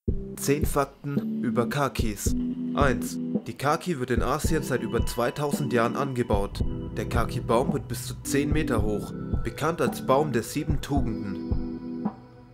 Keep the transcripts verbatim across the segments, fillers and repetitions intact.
zehn Fakten über Kakis. eins. Die Kaki wird in Asien seit über zweitausend Jahren angebaut. Der Kaki-Baum wird bis zu zehn Meter hoch, bekannt als Baum der sieben Tugenden.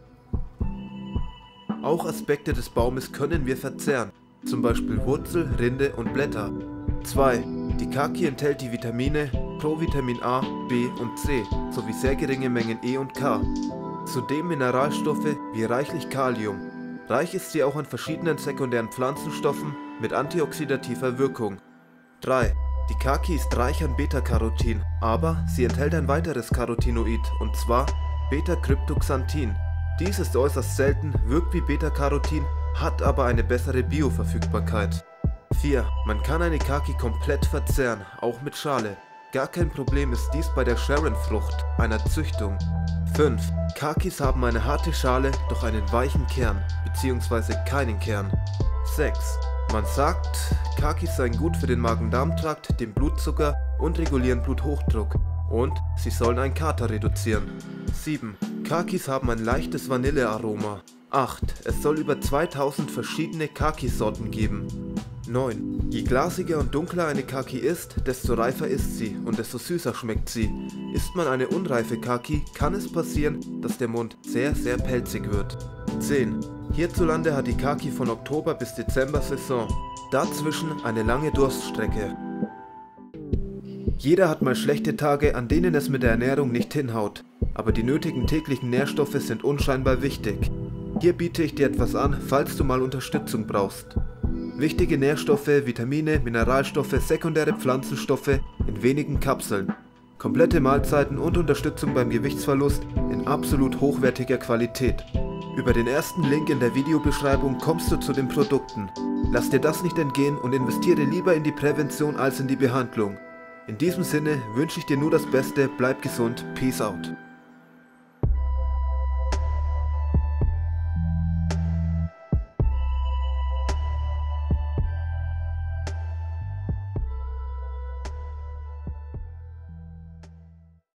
Auch Aspekte des Baumes können wir verzehren, zum Beispiel Wurzel, Rinde und Blätter. zwei. Die Kaki enthält die Vitamine Provitamin A, B und C sowie sehr geringe Mengen E und K. Zudem Mineralstoffe wie reichlich Kalium. Reich ist sie auch an verschiedenen sekundären Pflanzenstoffen mit antioxidativer Wirkung. drei. Die Kaki ist reich an Beta-Carotin, aber sie enthält ein weiteres Carotinoid, und zwar Beta-Cryptoxanthin. Dies ist äußerst selten, wirkt wie Beta-Carotin, hat aber eine bessere Bioverfügbarkeit. vier. Man kann eine Kaki komplett verzehren, auch mit Schale. Gar kein Problem ist dies bei der Sharon-Frucht, einer Züchtung. fünf. Kakis haben eine harte Schale, doch einen weichen Kern, beziehungsweise keinen Kern. sechs. Man sagt, Kakis seien gut für den Magen-Darm-Trakt, den Blutzucker und regulieren Bluthochdruck. Und sie sollen einen Kater reduzieren. sieben. Kakis haben ein leichtes Vanillearoma. acht. Es soll über zweitausend verschiedene Kaki-Sorten geben. neun. Je glasiger und dunkler eine Kaki ist, desto reifer ist sie und desto süßer schmeckt sie. Isst man eine unreife Kaki, kann es passieren, dass der Mund sehr, sehr pelzig wird. zehn. Hierzulande hat die Kaki von Oktober bis Dezember Saison. Dazwischen eine lange Durststrecke. Jeder hat mal schlechte Tage, an denen es mit der Ernährung nicht hinhaut. Aber die nötigen täglichen Nährstoffe sind unscheinbar wichtig. Hier biete ich dir etwas an, falls du mal Unterstützung brauchst. Wichtige Nährstoffe, Vitamine, Mineralstoffe, sekundäre Pflanzenstoffe in wenigen Kapseln. Komplette Mahlzeiten und Unterstützung beim Gewichtsverlust in absolut hochwertiger Qualität. Über den ersten Link in der Videobeschreibung kommst du zu den Produkten. Lass dir das nicht entgehen und investiere lieber in die Prävention als in die Behandlung. In diesem Sinne wünsche ich dir nur das Beste, bleib gesund, peace out.